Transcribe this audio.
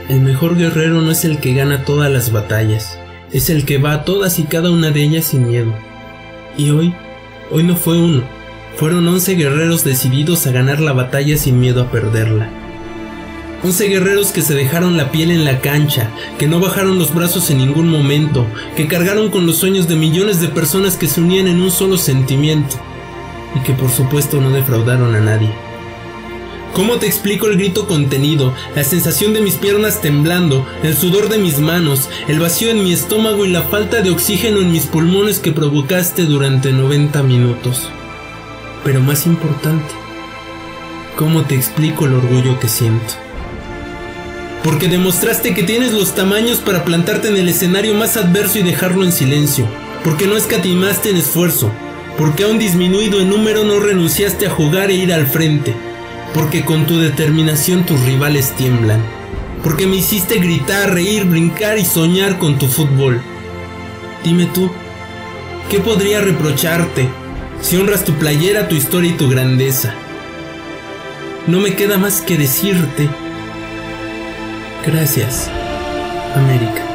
El mejor guerrero no es el que gana todas las batallas, es el que va a todas y cada una de ellas sin miedo. Y hoy no fue uno, fueron 11 guerreros decididos a ganar la batalla sin miedo a perderla. 11 guerreros que se dejaron la piel en la cancha, que no bajaron los brazos en ningún momento, que cargaron con los sueños de millones de personas que se unían en un solo sentimiento, y que por supuesto no defraudaron a nadie. ¿Cómo te explico el grito contenido, la sensación de mis piernas temblando, el sudor de mis manos, el vacío en mi estómago y la falta de oxígeno en mis pulmones que provocaste durante 90 minutos? Pero más importante, ¿cómo te explico el orgullo que siento? Porque demostraste que tienes los tamaños para plantarte en el escenario más adverso y dejarlo en silencio, porque no escatimaste en esfuerzo, porque aún disminuido en número no renunciaste a jugar e ir al frente, porque con tu determinación tus rivales tiemblan, porque me hiciste gritar, reír, brincar y soñar con tu fútbol. Dime tú, ¿qué podría reprocharte si honras tu playera, tu historia y tu grandeza? No me queda más que decirte: gracias, América.